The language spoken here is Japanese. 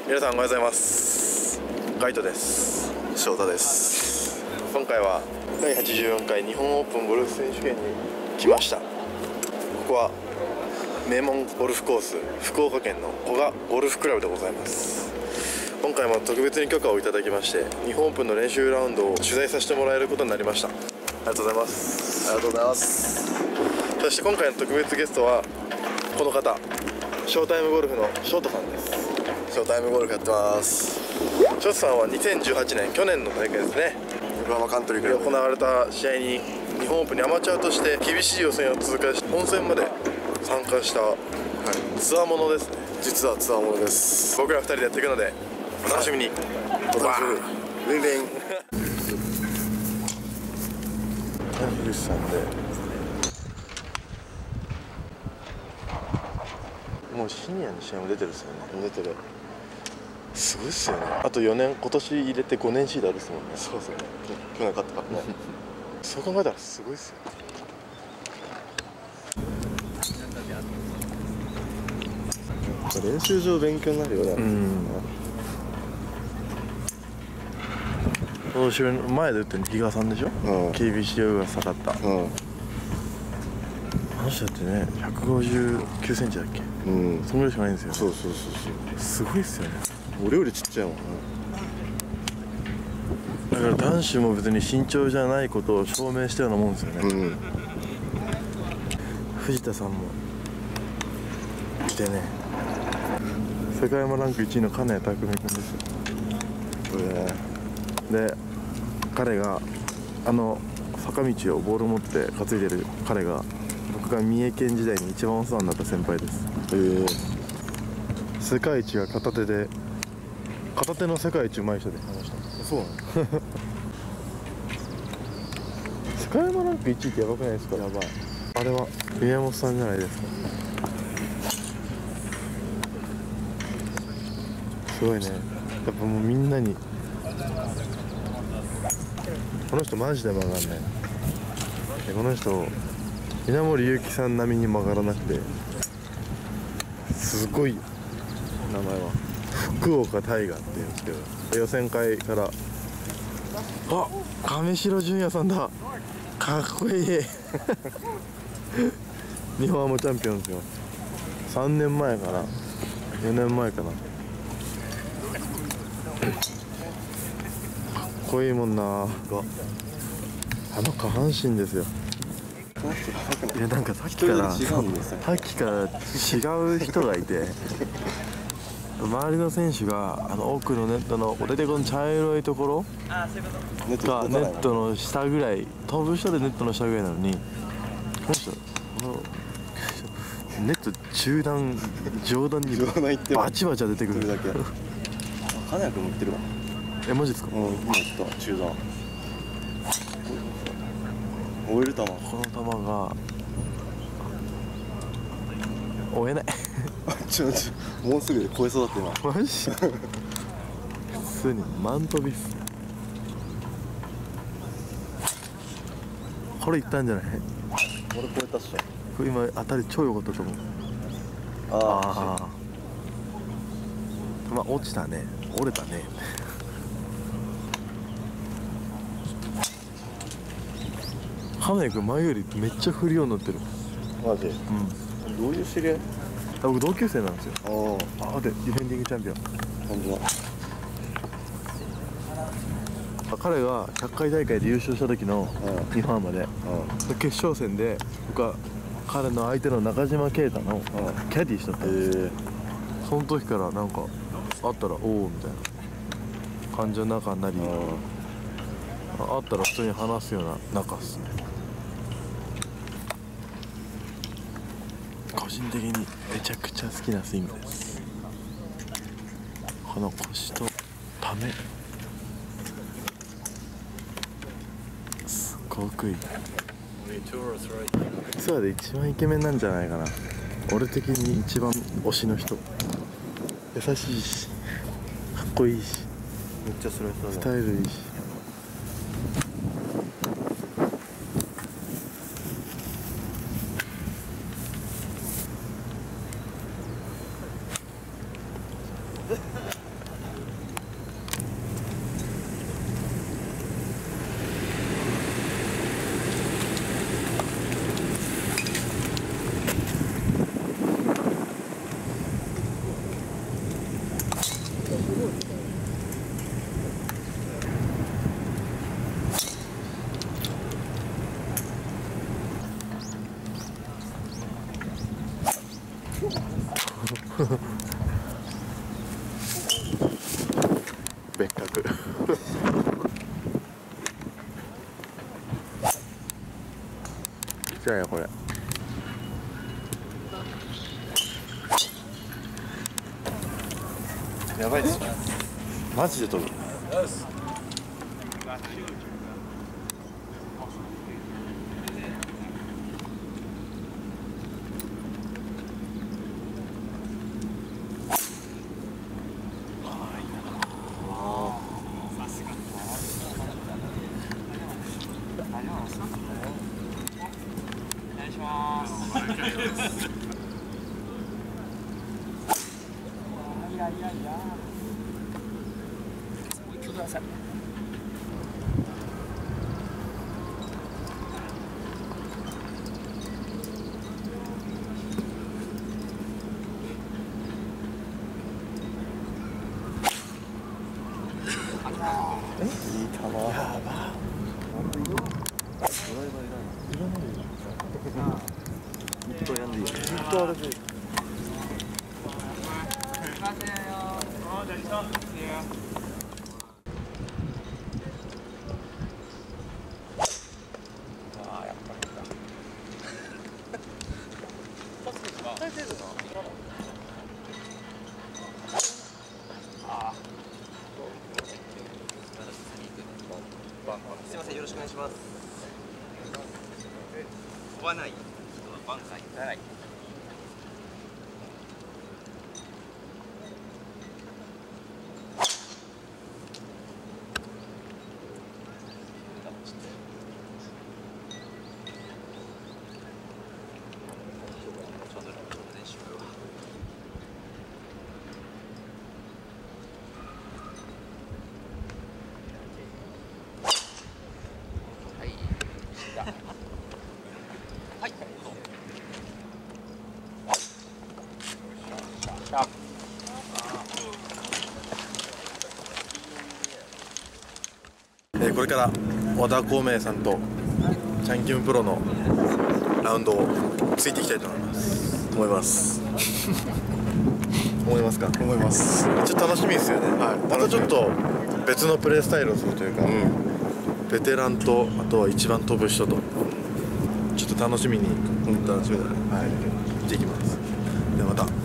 皆さんおはようございます。ガイトです。 翔太です。 今回は第84回日本オープンゴルフ選手権に来ました。ここは名門ゴルフコース、福岡県の古賀ゴルフクラブでございます。今回も特別に許可をいただきまして日本オープンの練習ラウンドを取材させてもらえることになりました。ありがとうございます。 ありがとうございます。 そして今回の特別ゲストはこの方、ショータイムゴルフのショートさんです。 ショータイムゴルフやってます。 ショートさんは2018年去年の大会ですね、 横浜カントリークラブ行われた試合に日本オープンにアマチュアとして厳しい予選を通過し本戦まで参加した、ツアーものですね。 実はツアーものです。 僕ら2人でやっていくのでお楽しみに。 お楽しみに。リンリン。 樋口さんでもうシニアの試合も出てるっすよね。 出てる。 すごいっすよね。あと4年、今年入れて5年シードあるっすもんね。 そうですね。去年勝ったからね。 そう考えたらすごいっすよね。 練習場勉強になるよね。 この後ろの前で打ってるの比嘉さんでしょ。KBC が下がった。あの人だってね、159センチだっけ。そんぐらいしかないんですよね。 そう。 すごいっすよね。 俺よりちっちゃいもんね。 だから男子も別に身長じゃないことを証明したようなもんですよね。藤田さんも来てね、世界山ランク1位の金谷拓実君ですよ。で、彼が坂道をボールを持って担いでる彼が僕が三重県時代に一番お世話になった先輩です。世界一が片手の世界一うまい人で話した。 そうなの。 世界山ランク1位ってやばくないですか。やばい。あれは宮本さんじゃないですか。すごいね。やっぱもうみんなにこの人マジで曲がんない。この人稲森祐希さん並みに曲がらなくてすごい。名前は福岡大河っていうんですけど、予選会から亀城純也さんだ。かっこいい。日本アマチャンピオンですよ。3年前かな4年前かな。かっこいいもんな。あの下半身ですよ。いや、なんかさっきから違う人がいて周りの選手が奥のネットの出てこの茶色いところがネットの下ぐらい、飛ぶ人でネットの下ぐらいなのに、この人ネット中段上段にバチバチ出てくるだけ。 金谷君も言ってるわ。 マジですか。 今言った中段追える球。 この球が追えない。 もうすぐ超えそうだって今。 マジ普通にマン飛びっす。これいったんじゃない。 俺超えたっしょ。 これ今当たり超良かったと思う。落ちたね。折れたね。金谷君前よりめっちゃ振るようになってる。 マジ。どういう知り合い。 僕同級生なんですよ。でディフェンディングチャンピオン。 本当だ。 彼が100回大会で優勝した時の日本アマで決勝戦で僕は彼の相手の中島啓太のキャディーしとったんですよ。その時からなんか会ったらおおみたいな感じの仲になり、会ったら普通に話すような仲っすね。個人的にめちゃくちゃ好きなスイングです。この腰とためすごくいい。ツアーで一番イケメンなんじゃないかな。俺的に一番推しの人。優しいしかっこいいしめっちゃスライスだね。 スタイルいいし。 別格じゃあよこれやばいっすねマジで飛ぶいい球。やば。ずっとやんでいい。ずっとあれで。 すみません、よろしくお願いします。飛ばない人はバンカーにならない。 これから和田孔明さんとチャンキムプロのラウンドをついていきたいと思います思いますか？ 思います。 ちょっと楽しみですよね、はい、またちょっと別のプレースタイルをするというか、ベテランとあとは一番飛ぶ人とちょっと楽しみに本当楽しみだね。 はい、行ってきます。ではまた。